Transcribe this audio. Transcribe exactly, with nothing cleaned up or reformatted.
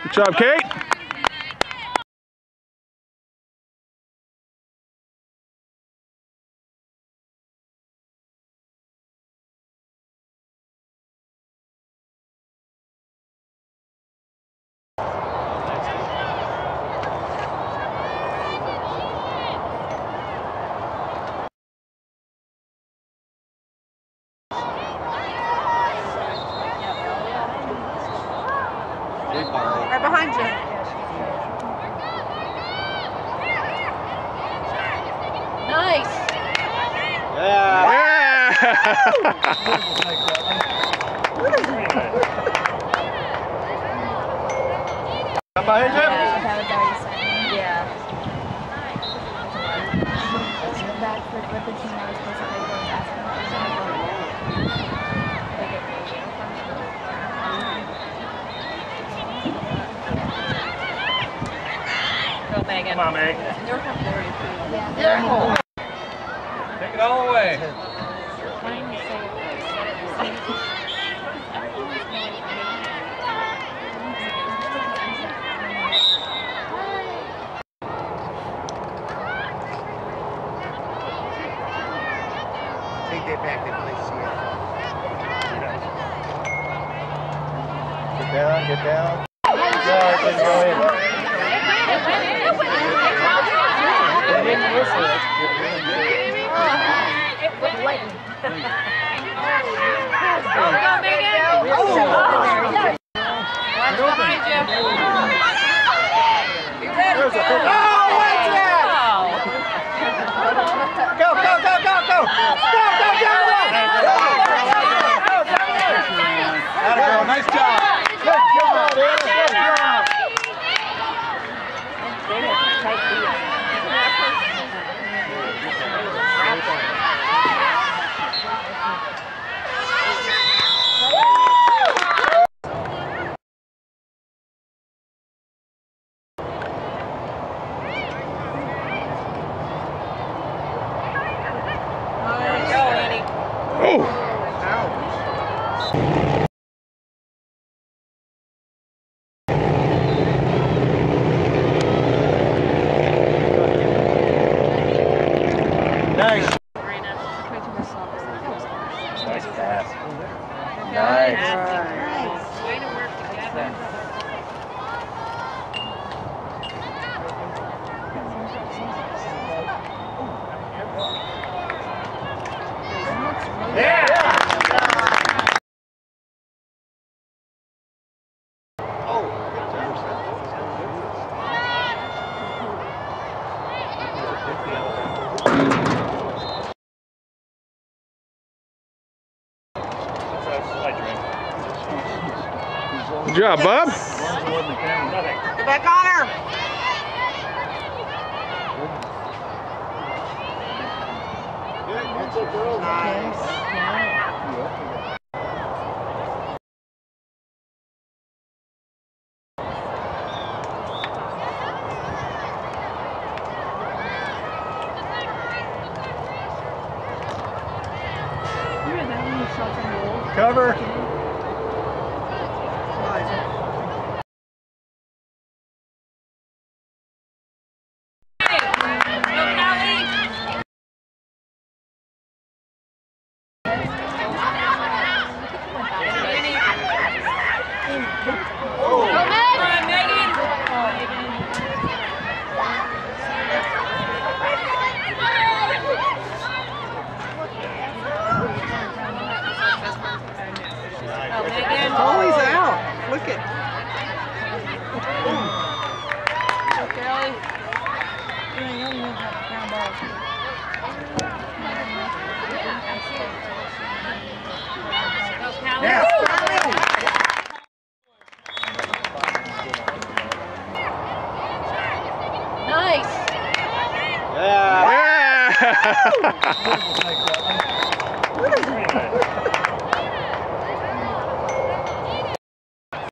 Good job, Kate. Right behind you. Nice. Yeah. Up behind you? Yeah. Back for with the team I was supposed to play for basketball. Go, Megan. Come on, Meg. They're from Florida, too. Yeah. Take it all away. Take that back, they play see it. Get down, get down. No, it's going. Go, Megan. Watch behind you. There's a oh, what's that? Go, go, go, go, go! Go, go, go, go! Go, go, nice job. Good job, Anna. Good job. Nice. Nice pass. Nice. Nice. Way to work together. Yeah. Oh, Good job, Bob. Get back on her. Nice. cover. Holly's out. Look at. Yeah. Nice. Yeah. Yeah.